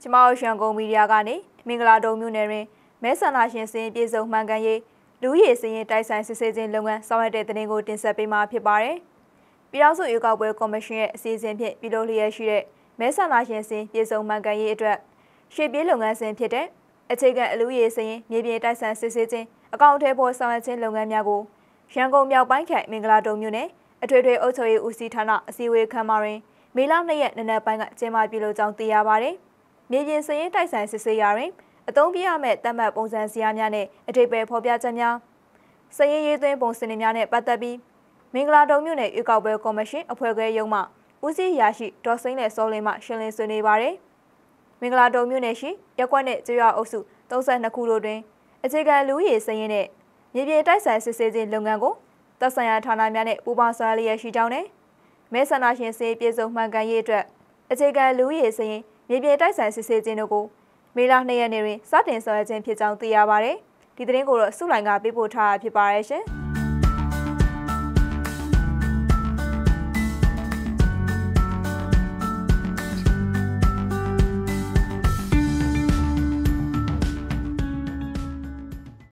ကျမတို့ရန်ကုန်မီဒီယာကနေမင်္ဂလာတုံမြို့နယ်တွင်မဲဆန္ဒရှင်စင်ပြေဆုံးမှန်ကန်ရေးလူရည်စင်ရင်တိုက်ဆိုင်စစ်ဆေးခြင်းလုပ်ငန်းဆောင်ရွက်တဲ့တင်ကိုတင်ဆက်ပေးမှာဖြစ်ပါတယ်။ပြည်ထောင်စုရွေးကောက်ပွဲကော်မရှင်ရဲ့အစီအစဉ်ဖြင့်ပြုလုပ်လျက်ရှိတဲ့မဲဆန္ဒရှင်စင်ပြေဆုံးမှန်ကန်ရေးအတွက်ရှေ့ပြေးလုပ်ငန်းစဉ်ဖြစ်တဲ့အခြေခံအလူရည်စင်ရင်မြေပြင်တိုက်ဆိုင်စစ်ဆေးခြင်းအကောင့်အထည်ပေါ်ဆောင်ရွက်ခြင်းလုပ်ငန်းများကိုရန်ကုန်မြောက်ပိုင်းခရိုင်မင်္ဂလာတုံမြို့နယ်အထွေထွေအုပ်ချုပ်ရေးဦးစီးဌာနအစည်းအဝေးခန်းမတွင်မေလ2ရက်နေ့နက်ပိုင်းကကျင်းပပြုလုပ်ကြောင်းသိရပါတယ်။မြေပြင်စရင်တိုက်ဆိုင်စစ်ဆေးရာတွင်အသုံးပြရမယ့်တတ်မှတ်ပုံစံစရာများနဲ့အထိပ္ပယ်ဖော်ပြချက်များစရင်ရေးသွင်းပုံစံတွေများနဲ့ပတ်သက်ပြီးမင်္ဂလာတုံမြို့နယ်ရွေးကောက်ပွဲကော်မရှင်အဖွဲ့ခွဲရုံးမှဦးစီးရာရှိဒေါ်စိမ့်နဲ့စောလင်းမှရှင်းလင်းဆွေးနွေးပါတယ်။မင်္ဂလာတုံမြို့နယ်ရှိရက်ကွက်နဲ့ကျေးရွာအုပ်စု32ခုတို့တွင်အခြေခံလူရည်စရင်နဲ့မြေပြင်တိုက်ဆိုင်စစ်ဆေးခြင်းလုပ်ငန်းကိုသက်ဆိုင်ရာဌာနများနဲ့ပူးပေါင်းဆောင်ရွက်လျက်ရှိကြောင်းနဲ့မဲဆန္ဒရှင်စေပြည်စုံမှန်ကန်ရေးအတွက်အခြေခံလူရည်စရင်မြေပြင်တိုက်ဆိုင်စစ်ဆေးခြင်းတို့ကိုမေလ2ရက်နေ့တွင်စတင်ဆောင်ရွက်ခြင်းဖြစ်ကြောင်းသိရပါတယ်။ဒီသတင်းကိုတော့စုလိုင်ကပေးပို့ထားတာဖြစ်ပါတယ်ရှင်။